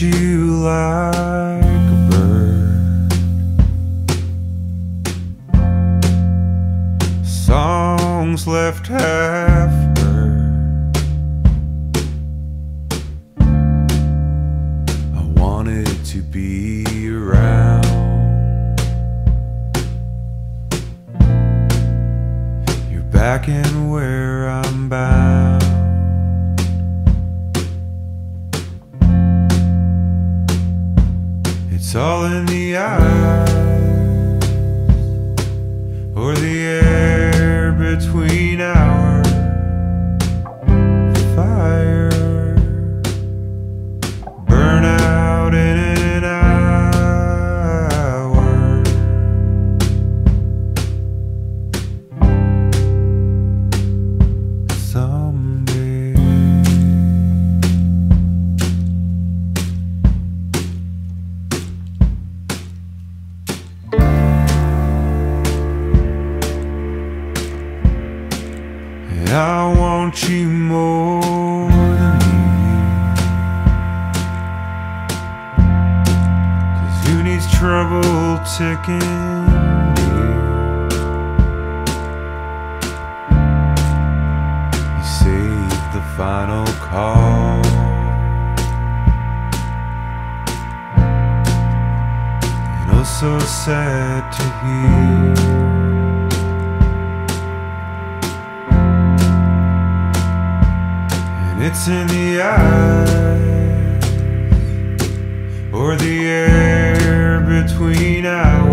you like a bird. Songs left half heard. I wanted to be around. You're back in where I'm bound. It's all in the eyes, or the air between our fire. Burn out in an hour. Someday I want you more than you, 'cause who needs trouble ticking near? You saved the final call, and oh so sad to hear. It's in the eyes, or the air between our